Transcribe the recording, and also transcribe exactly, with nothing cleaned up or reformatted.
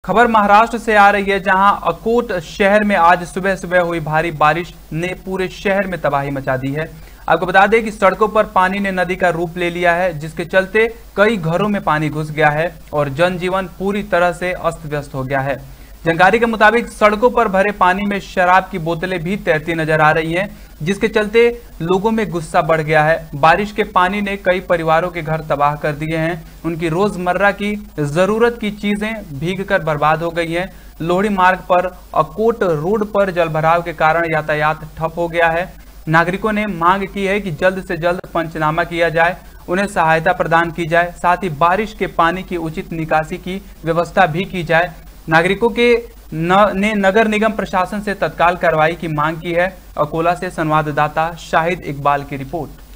खबर महाराष्ट्र से आ रही है, जहां अकोट शहर में आज सुबह सुबह हुई भारी बारिश ने पूरे शहर में तबाही मचा दी है। आपको बता दें कि सड़कों पर पानी ने नदी का रूप ले लिया है, जिसके चलते कई घरों में पानी घुस गया है और जनजीवन पूरी तरह से अस्त व्यस्त हो गया है। जानकारी के मुताबिक सड़कों पर भरे पानी में शराब की बोतलें भी तैरती नजर आ रही हैं, जिसके चलते लोगों में गुस्सा बढ़ गया है। बारिश के पानी ने कई परिवारों के घर तबाह कर दिए हैं। उनकी रोजमर्रा की जरूरत की चीजें भीगकर बर्बाद हो गई हैं। लोहड़ी मार्ग पर अकोट रोड पर जलभराव के कारण यातायात ठप हो गया है। नागरिकों ने मांग की है कि जल्द से जल्द पंचनामा किया जाए, उन्हें सहायता प्रदान की जाए, साथ ही बारिश के पानी की उचित निकासी की व्यवस्था भी की जाए। नागरिकों के न, ने नगर निगम प्रशासन से तत्काल कार्रवाई की मांग की है। अकोला से संवाददाता शाहिद इकबाल की रिपोर्ट।